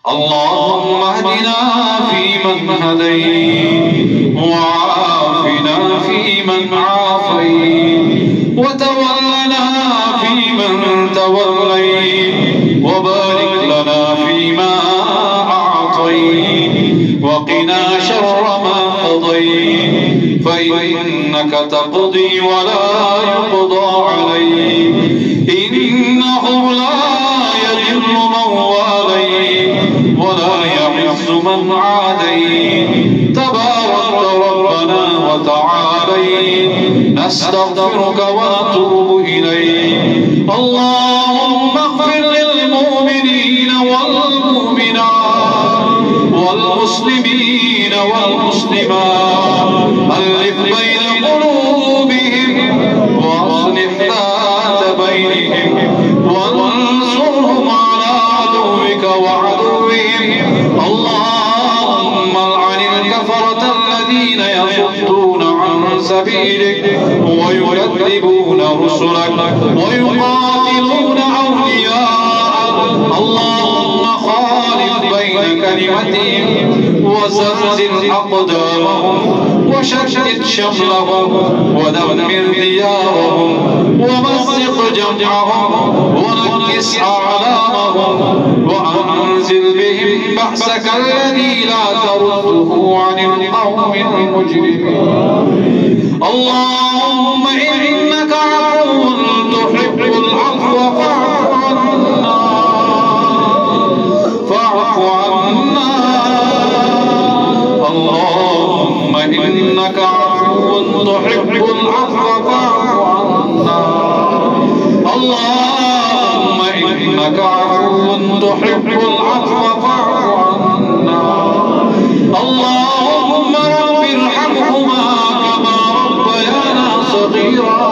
اللهم اهدنا فيمن هديت، وعافنا فيمن عافيت، وتولنا فيمن توليت، وبارك لنا فيما أعطيت، وقنا شر ما قضيت، فإنك تقضي ولا يقضى عليك، إنه لا يذل من واليت ولا يعز من عاديت، تبارك ربنا وتعاليت، نستغفرك ونتوب إليك. اللهم اغفر للمؤمنين والمؤمنات والمسلمين والمسلمات، ألف بين قلوبهم وأصلح ذات بينهم، وانصرهم على عدوك وعدوهم. اللهم العن الكفرة الذين يصدون عن سبيلك ويكذبون رسلك ويقاتلون أولياءك. اللهم خالف بين كلمتهم وزلزل أقدامهم وشتت شملهم ودمر ديارهم ومزق جمعهم ونكس أعلامهم، وأنزل بهم بأسك الذي لا ترده عن القوم المجرمين. اللهم إنك عفو تحب العفو فاعف عنا. اللهم إنك عفو تحب العفو فاعف عنا. اللهم إنك عفو تحب العفو فاعف عنا. اللهم رب ارحمهما كما ربيانا صغيرا.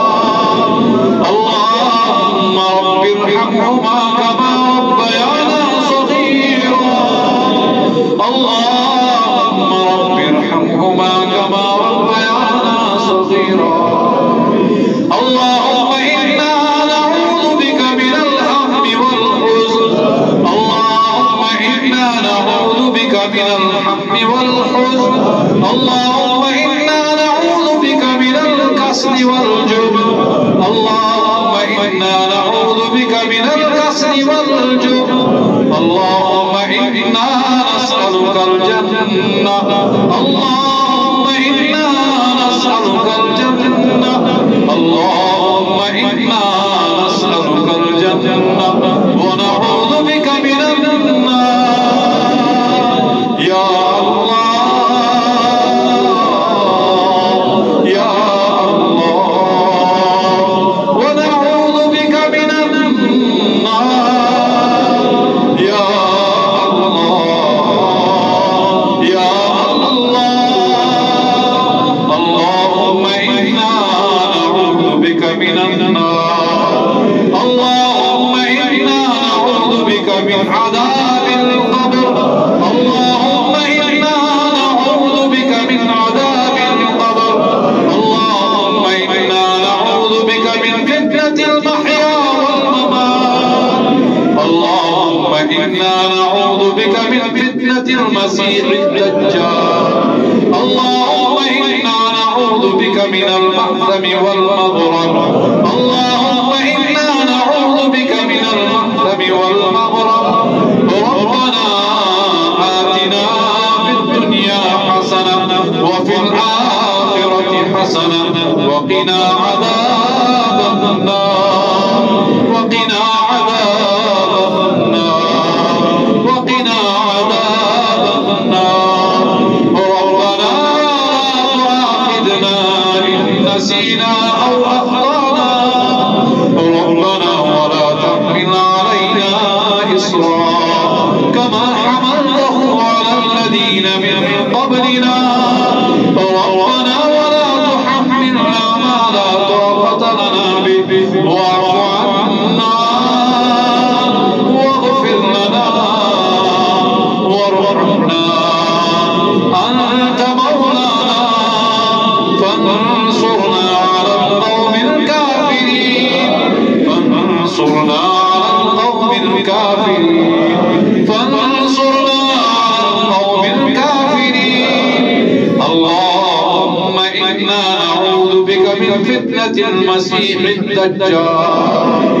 اللهم رب ارحمهما كما ربيانا صغيرا. اللهم رب ارحمهما كما ربيانا صغيرا. اللهم إنا نعوذ بك من الهم والحزن. اللهم إنا نعوذ بك من الهم والحزن. اللهم إنا نعوذ بك من الكسل والجبن. اللهم إنا نعوذ بك من الكسل والجبن. اللهم إنا نسألك الجنة. اللهم إنا نسألك الجنة. اللهم إنا نسألك الجنة ونعوذ بك من النار. يا الله يا الله، ونعوذ بك من النار. يا الله يا الله. اللهم إنا نعوذ بك من النار. اللهم إنا نعوذ بك من عذاب القبر. اللهم إنا نعوذ بك من عذاب القبر. اللهم إنا نعوذ بك من فتنة المحيا والممات. اللهم إنا نعوذ بك من فتنة المسيح الدجال. اللهم إنا نعوذ بك من المأثم والمغرم. اللهم إنا نعوذ بك من المأثم والمغرم. ربنا آتنا في الدنيا حسنة وفي الآخرة حسنة وقنا عذاب النار. وقنا عذاب النار. وقنا عذاب النار. ربنا لا تؤاخذنا إن نسينا أو أخطأنا. ربنا ولا تحمل علينا إصرا كما حملته على الذين من قبلنا. ربنا ولا تحملنا ما لا طاقة لنا به. واعف عنا واغفر لنا وارحمنا. أنت مولانا فانصرنا على القوم الكافرين. فانصرنا على القوم الكافرين. فانصرنا من فتنة المسيح الدجال.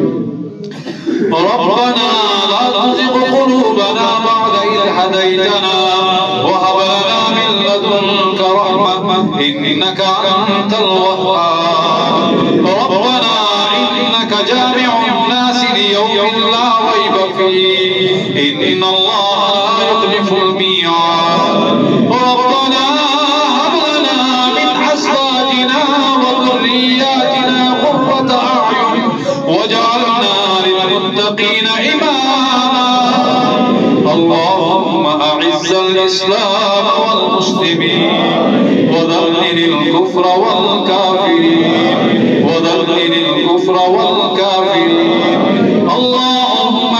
ربنا لا تزغ قلوبنا بعد إذ هديتنا وهب لنا من لدنك رحمة إنك أنت الوهاب. ربنا إنك جامع الناس ليوم لا ريب فيه إن الله لا يخلف الميعاد. ربنا هب لنا من أزواجنا وذرياتنا قرة أعين واجعلنا للمتقين إماما. اللهم أعز الإسلام والمسلمين وذلل الكفر والكافرين وذلل الكفر والكافرين. اللهم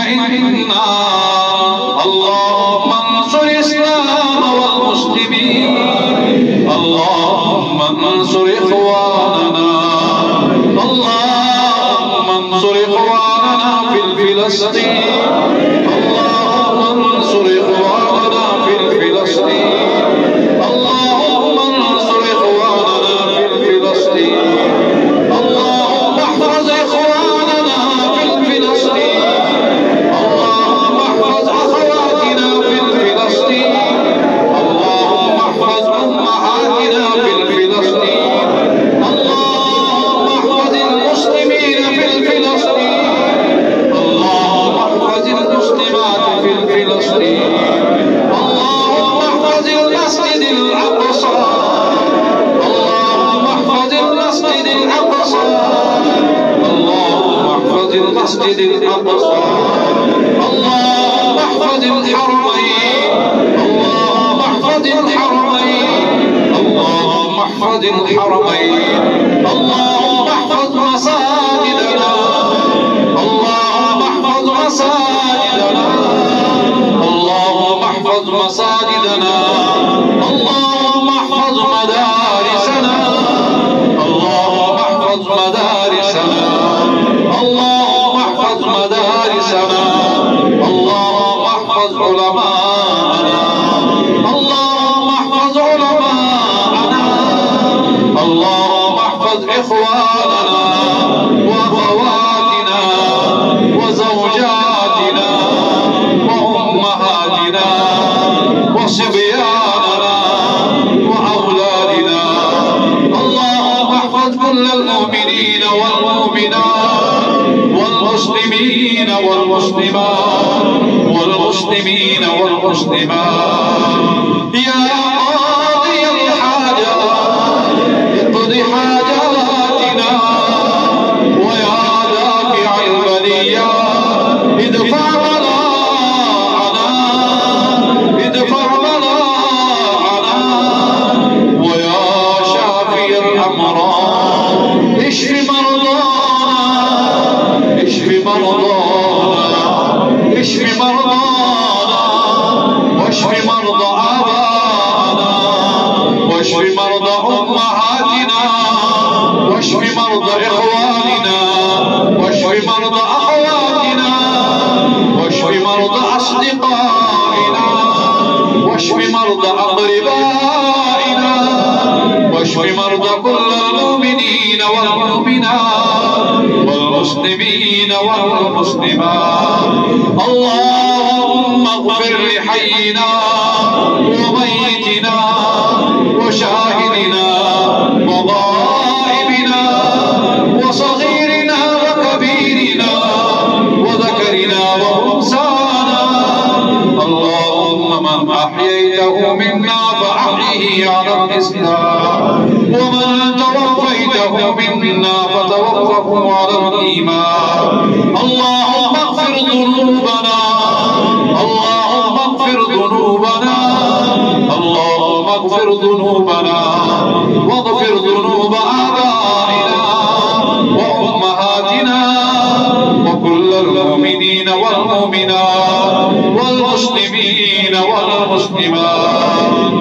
انصر الإسلام والمسلمين. اللهم انصر إخواننا. اللهم انصر إخواننا في فلسطين. اللهم انصر إخواننا في فلسطين. اللهم انصر إخواننا في فلسطين. اللهم احفظ إخواننا في فلسطين. اللهم احفظ أخواتنا في فلسطين. اللهم احفظ أمهاتنا في فلسطين. اللهم احفظ المسلمين في فلسطين. اللهم احفظ المسلمات في فلسطين. اللهم احفظ المسجد الأقصى. اللهم احفظ المسجد الأقصى. اللهم احفظ المسجد الأقصى. اللهم احفظ الحرمين. اللهم احفظ الحرمين. اللهم احفظ الحرمين. اللهم احفظ مساجدنا. اللهم احفظ مساجدنا. اللهم احفظ مساجدنا. اللهم احفظ مدارسنا. اللهم احفظ مدارسنا. اللهم احفظ مدارسنا. اللهم احفظ علماءنا. اللهم احفظ علماءنا. اللهم احفظ إخواننا وأخواتنا وزوجاتنا وأمهاتنا وصبياننا وأولادنا. اللهم احفظ كل المؤمنين والمؤمنات والمسلمين والمسلمات والمسلمين والمسلمات. يا قاضي الحاجات اقض حاجاتنا ويا دافع البليات ادفع بلاءنا. ادفع بلاءنا ويا شافي الأمراض اشف مرضانا. اشف مرضانا. اشف مرضانا واشف مرضى آبائنا واشف مرضى أمهاتنا واشف مرضى إخواننا واشف مرضى أخواتنا واشف مرضى أصدقائنا واشف مرضى أقربائنا واشف مرضى كل المؤمنين والمؤمنات والمسلمين والمسلمات. اللهم اغفر لحينا وميتنا وشاهدنا وغائبنا وصغيرنا وكبيرنا وذكرنا وأنثانا. اللهم من أحييته منا فأحيه على الإسلام ومن توفيته منا فتوفه على الإيمان. اللهم اغفر ذنوبنا. اللهم اغفر ذنوبنا. اللهم اغفر ذنوبنا واغفر ذنوب آبائنا وأمهاتنا وكل المؤمنين والمؤمنات والمسلمين والمسلمات.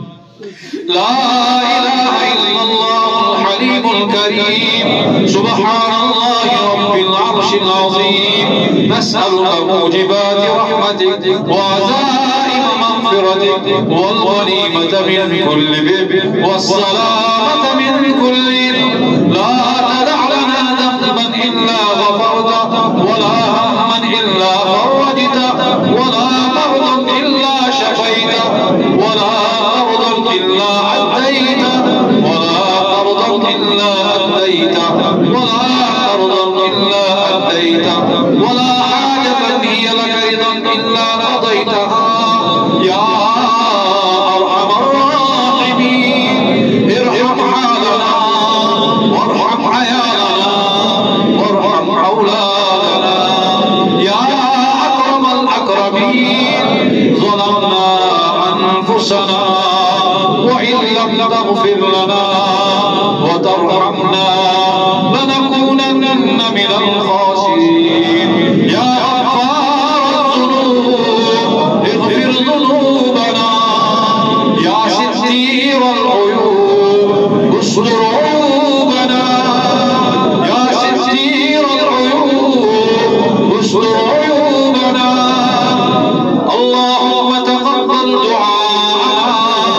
لا إله إلا الله الحليم الكريم. سبحان الله رب العرش العظيم. نسألك موجبات رحمتك وعزائم مغفرتك والغنيمة من كل بر والسلامة من كل لا تدع لنا ذنبا إلا غفرته ولا هما إلا فرجته ولا مرضا إلا شفيته ولا مرضا إلا عديته ولا مرضا إلا أديته ولا مرضا إلا أديته ولا حاجة هي لك رضا إلا قضيتها يا أرحم الراحمين. ارحم حالنا وارحم عيالنا وارحم أولادنا يا أكرم الأكرمين. ظلمنا أنفسنا وإن لم تغفر لنا وترحمنا لنكونن من الخاسرين. يا غفار الذنوب اغفر ذنوبنا يا ستير العيوب استر عيوبنا يا ستير العيوب استر عيوبنا. اللهم تقبل دعاءنا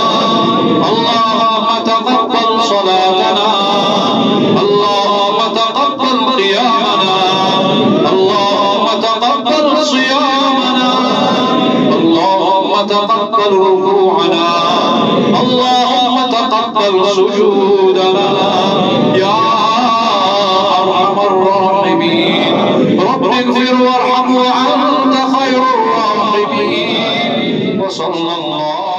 اللهم تقبل صلاتنا اللهم تقبل قيامنا اللهم تقبل صيامنا اللهم تقبل ركوعنا اللهم تقبل سجودنا يا أرحم الراحمين. رب اغفر وارحم وأنت خير الراحمين. وصلى الله